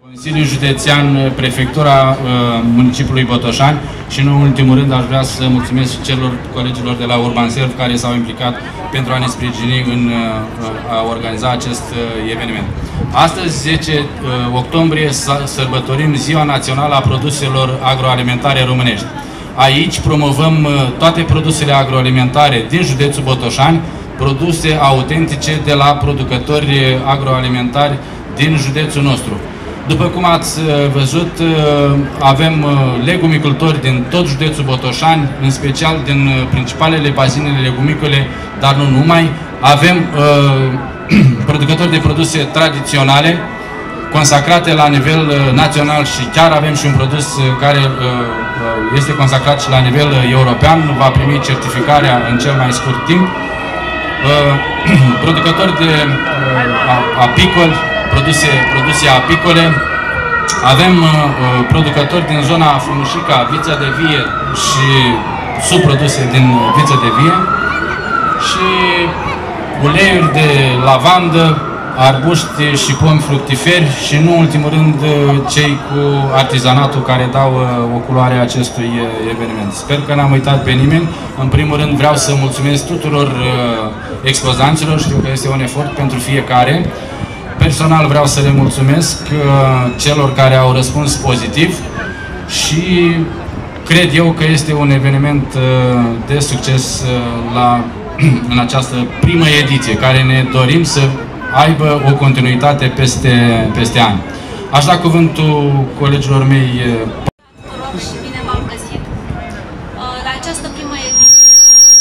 Consiliul Județean, Prefectura Municipiului Botoșani și, în ultimul rând, aș vrea să mulțumesc și celor colegilor de la Urbanserv care s-au implicat pentru a ne sprijini în a organiza acest eveniment. Astăzi, 10 octombrie, sărbătorim Ziua Națională a Produselor Agroalimentare Românești. Aici promovăm toate produsele agroalimentare din județul Botoșani, produse autentice de la producători agroalimentari din județul nostru. După cum ați văzut, avem legumicultori din tot județul Botoșani, în special din principalele bazinele legumicole, dar nu numai. Avem producători de produse tradiționale, consacrate la nivel național și chiar avem și un produs care este consacrat și la nivel european, va primi certificarea în cel mai scurt timp. Producători de apicoli, produse apicole. Avem producători din zona Frumușica, vița de vie și subproduse din viță de vie și uleiuri de lavandă, arbuști și pomi fructiferi și, nu în ultimul rând, cei cu artizanatul care dau o culoare acestui eveniment. Sper că n-am uitat pe nimeni. În primul rând vreau să mulțumesc tuturor expozanților, știu că este un efort pentru fiecare. Personal vreau să le mulțumesc celor care au răspuns pozitiv și cred eu că este un eveniment de succes în această primă ediție, care ne dorim să aibă o continuitate peste ani. Aș da cuvântul colegilor mei. Și bine v-am găsit la această primă ediție.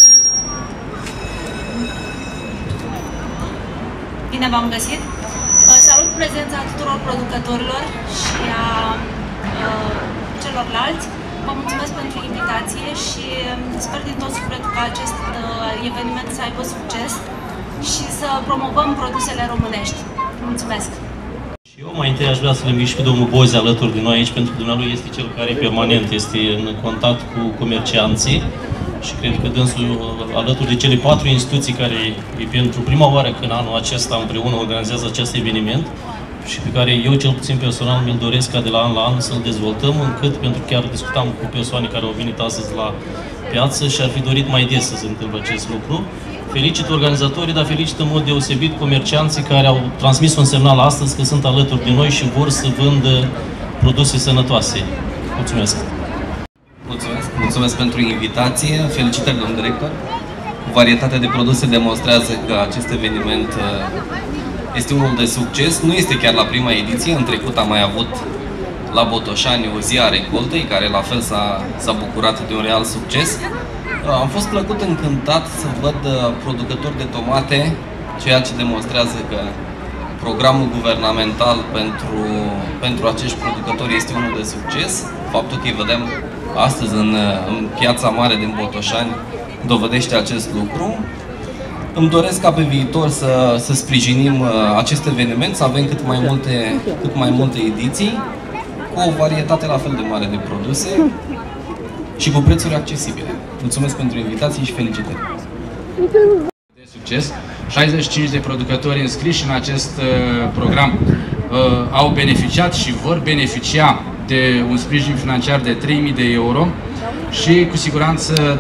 Bine v-am găsit. Salut prezența tuturor producătorilor și a celorlalți. Vă mulțumesc pentru invitație și sper din tot sufletul ca acest eveniment să aibă succes și să promovăm produsele românești. Mulțumesc! Și eu mai întâi aș vrea să-l invit și pe domnul Bozi alături de noi aici, pentru că dumnealui este cel care permanent este în contact cu comercianții și cred că dânsul, alături de cele 4 instituții care pentru prima oară când anul acesta împreună organizează acest eveniment și pe care eu cel puțin personal mi-l doresc ca de la an la an să-l dezvoltăm, încât, pentru că chiar discutam cu persoane care au venit astăzi la piață și ar fi dorit mai des să se întâmple acest lucru. Felicit organizatorii, dar felicit în mod deosebit comercianții care au transmis un semnal astăzi că sunt alături de noi și vor să vândă produse sănătoase. Mulțumesc! Mulțumesc pentru invitație, felicitări, domnul director. Varietatea de produse demonstrează că acest eveniment este unul de succes. Nu este chiar la prima ediție, în trecut am mai avut la Botoșani o zi a recoltei, care la fel s-a bucurat de un real succes. Am fost plăcut încântat să văd producători de tomate, ceea ce demonstrează că programul guvernamental pentru acești producători este unul de succes. Faptul că îi vedem astăzi în piața mare din Botoșani dovedește acest lucru. Îmi doresc ca pe viitor să sprijinim acest eveniment, să avem cât mai multe ediții, cu o varietate la fel de mare de produse și cu prețuri accesibile. Mulțumesc pentru invitații și felicitări! De succes! 65 de producători înscriși în acest program au beneficiat și vor beneficia de un sprijin financiar de 3.000 de euro și cu siguranță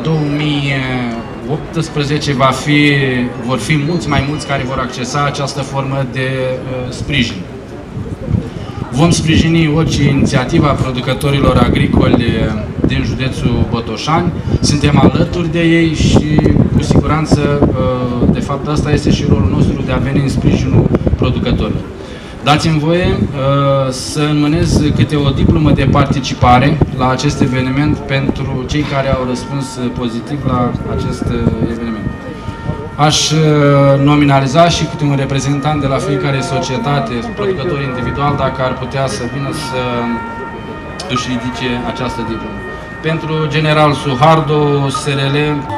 2018 vor fi mulți mai mulți care vor accesa această formă de sprijin. Vom sprijini orice inițiativă a producătorilor agricoli din județul Botoșani. Suntem alături de ei și cu siguranță, de fapt, asta este și rolul nostru de a veni în sprijinul producătorilor. Dați-mi voie să înmânez câte o diplomă de participare la acest eveniment pentru cei care au răspuns pozitiv la acest eveniment. Aș nominaliza și câte un reprezentant de la fiecare societate, producător individual, dacă ar putea să vină să își ridice această diplomă. Pentru General Suhardo, SRL.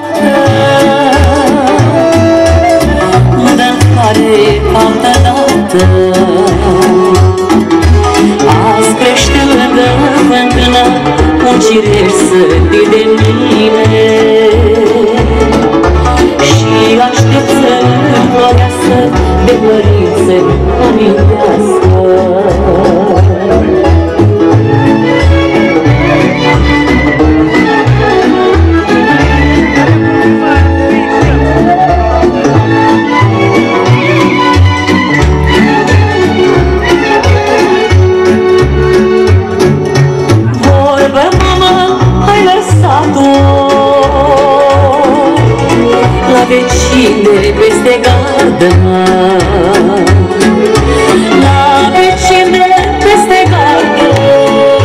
Azi crește lângă fântână un cireș sătit de mine și aștept să florească de mărit să amintească. peste gardă, la vecini de peste gardă,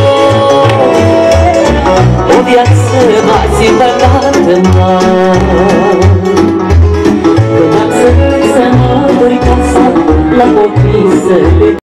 o viață ați împăcat,